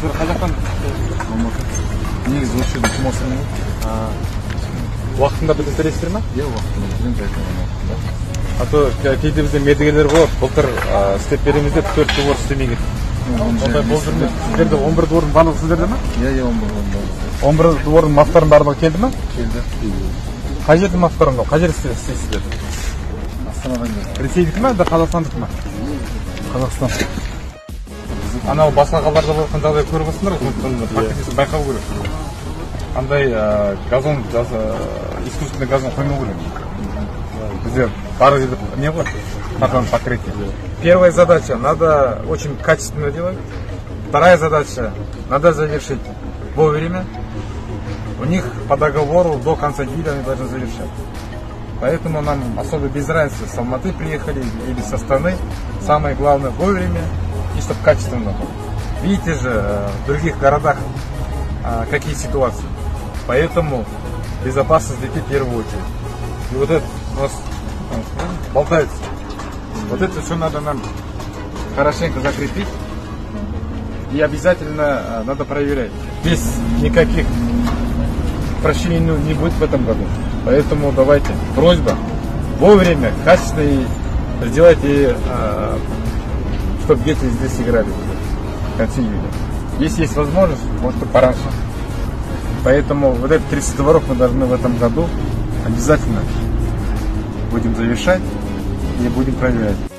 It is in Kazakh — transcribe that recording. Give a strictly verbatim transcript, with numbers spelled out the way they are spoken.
Сіздер қай жақтан? Алматы. Негізі осы жерде жұмыс істеймін. Уақытында бітіресіздер ме? Иә, уақытында бітіремін, жайқалған уақытында. А то кейде бізде мердігерлер болады, былтыр істеп береміз деп төрт жыл орыс істемей кетті. Ондай болып жүрмеді. Сіздерде он бір орын барлығы сіздерде ме? Иә, иә, он бір орын барлығы. он бір орын мафтардың барлығы келді ме? Келді. Қай жерде мафтардың бар? Қай жерде істейсіздер? Астанадан келді. Ресейдікі ме, әлде қазақстандікі ме? Қазақстан. Анау басқа қалаларда болған жағдай көріп отырсыңдар ғой, практикасын байқау керек. Андай газон, искусственный газон қоймау керек. Бізде бар жерде не ғой? Картон покрытие. Первая задача, надо очень качественно делать. Вторая задача, надо завершить вовремя. У них по договору до конца года они должны завершать. Поэтому нам особо без разницы, с Алматы приехали или со Астаны. Самое главное вовремя и чтобы качественно. Видите же, в других городах какие ситуации. Поэтому безопасность детей в первую очередь. И вот это у нас болтается. Вот это все надо нам хорошенько закрепить. И обязательно надо проверять. Без никаких прощений не будет в этом году. Поэтому давайте, просьба, вовремя, качественно и сделайте, чтобы дети здесь играли в конце июля. Если есть возможность, может и пораньше. Поэтому вот эти тридцать дворов мы должны в этом году обязательно будем завершать и будем проверять.